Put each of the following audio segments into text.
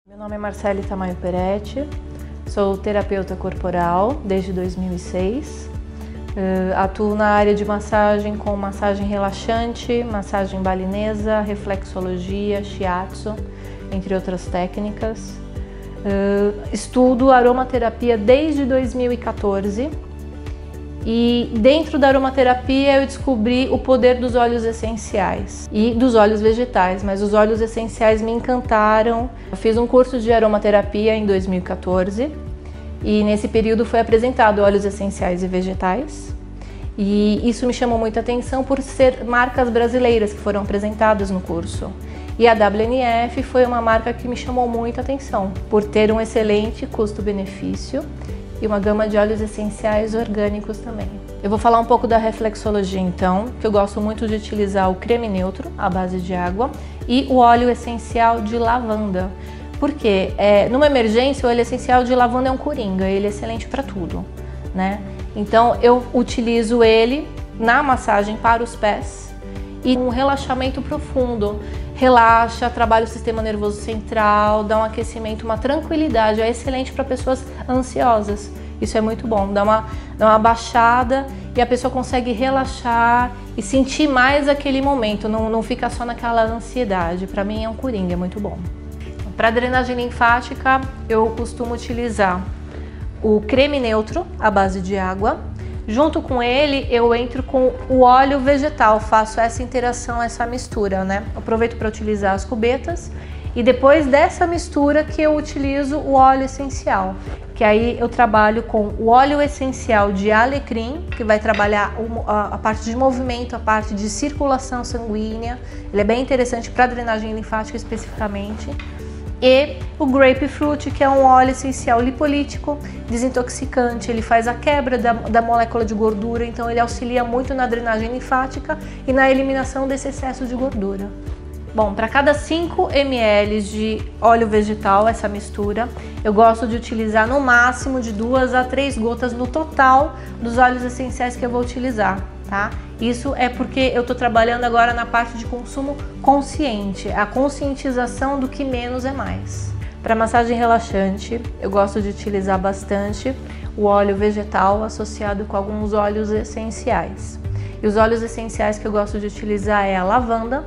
Meu nome é Marcele Tamayo Peretti, sou terapeuta corporal desde 2006. Atuo na área de massagem com massagem relaxante, massagem balinesa, reflexologia, shiatsu, entre outras técnicas. Estudo aromaterapia desde 2014 e dentro da aromaterapia eu descobri o poder dos óleos essenciais e dos óleos vegetais, mas os óleos essenciais me encantaram. Eu fiz um curso de aromaterapia em 2014 e nesse período foi apresentado óleos essenciais e vegetais e isso me chamou muita atenção por ser marcas brasileiras que foram apresentadas no curso. E a WNF foi uma marca que me chamou muita atenção por ter um excelente custo-benefício e uma gama de óleos essenciais orgânicos também. Eu vou falar um pouco da reflexologia então, que eu gosto muito de utilizar o creme neutro à base de água e o óleo essencial de lavanda. Porque numa emergência o óleo essencial de lavanda é um coringa, ele é excelente para tudo, né? Então eu utilizo ele na massagem para os pés e um relaxamento profundo. Relaxa, trabalha o sistema nervoso central, dá um aquecimento, uma tranquilidade, é excelente para pessoas ansiosas. Isso é muito bom, dá uma baixada e a pessoa consegue relaxar e sentir mais aquele momento, não fica só naquela ansiedade. Para mim é um coringa, é muito bom. Para drenagem linfática, eu costumo utilizar o creme neutro à base de água. Junto com ele, eu entro com o óleo vegetal, faço essa interação, essa mistura, né? Aproveito para utilizar as cubetas e depois dessa mistura que eu utilizo o óleo essencial, que aí eu trabalho com o óleo essencial de alecrim, que vai trabalhar a parte de movimento, a parte de circulação sanguínea. Ele é bem interessante para drenagem linfática especificamente. E o grapefruit, que é um óleo essencial lipolítico, desintoxicante, ele faz a quebra da molécula de gordura, então ele auxilia muito na drenagem linfática e na eliminação desse excesso de gordura. Bom, para cada 5 ml de óleo vegetal, essa mistura, eu gosto de utilizar no máximo de 2 a 3 gotas no total dos óleos essenciais que eu vou utilizar, tá? Isso é porque eu estou trabalhando agora na parte de consumo consciente, a conscientização do que menos é mais. Para massagem relaxante, eu gosto de utilizar bastante o óleo vegetal associado com alguns óleos essenciais. E os óleos essenciais que eu gosto de utilizar é a lavanda.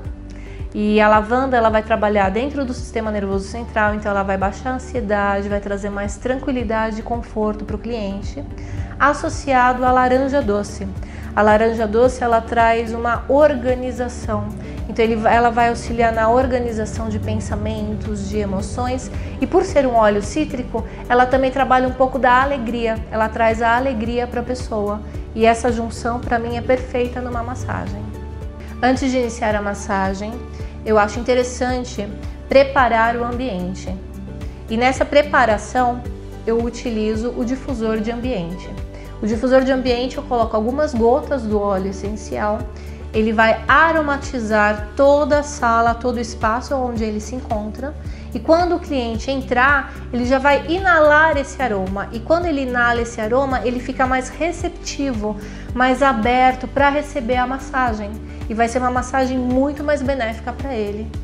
E a lavanda ela vai trabalhar dentro do sistema nervoso central, então ela vai baixar a ansiedade, vai trazer mais tranquilidade e conforto para o cliente. Associado à laranja doce. A laranja doce ela traz uma organização, então ela vai auxiliar na organização de pensamentos, de emoções e por ser um óleo cítrico, ela também trabalha um pouco da alegria, ela traz a alegria para a pessoa e essa junção para mim é perfeita numa massagem. Antes de iniciar a massagem, eu acho interessante preparar o ambiente e nessa preparação eu utilizo o difusor de ambiente. O difusor de ambiente eu coloco algumas gotas do óleo essencial, ele vai aromatizar toda a sala, todo o espaço onde ele se encontra e quando o cliente entrar, ele já vai inalar esse aroma e quando ele inala esse aroma, ele fica mais receptivo, mais aberto para receber a massagem e vai ser uma massagem muito mais benéfica para ele.